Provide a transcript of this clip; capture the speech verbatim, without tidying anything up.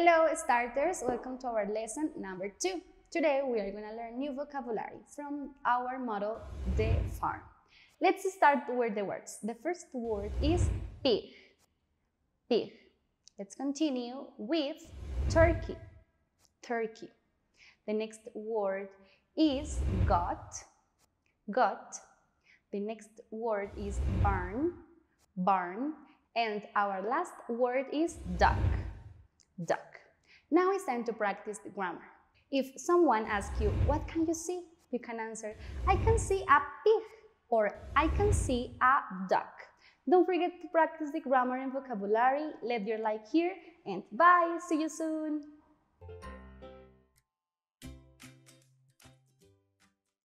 Hello starters, welcome to our lesson number two. Today we are going to learn new vocabulary from our model, the farm. Let's start with the words. The first word is pig. Pig. Let's continue with turkey. Turkey. The next word is goat. Goat. The next word is barn. Barn. And our last word is duck. Duck. Now it's time to practice the grammar. If someone asks you, what can you see? You can answer, I can see a pig or I can see a duck. Don't forget to practice the grammar and vocabulary. Leave your like here and bye. See you soon.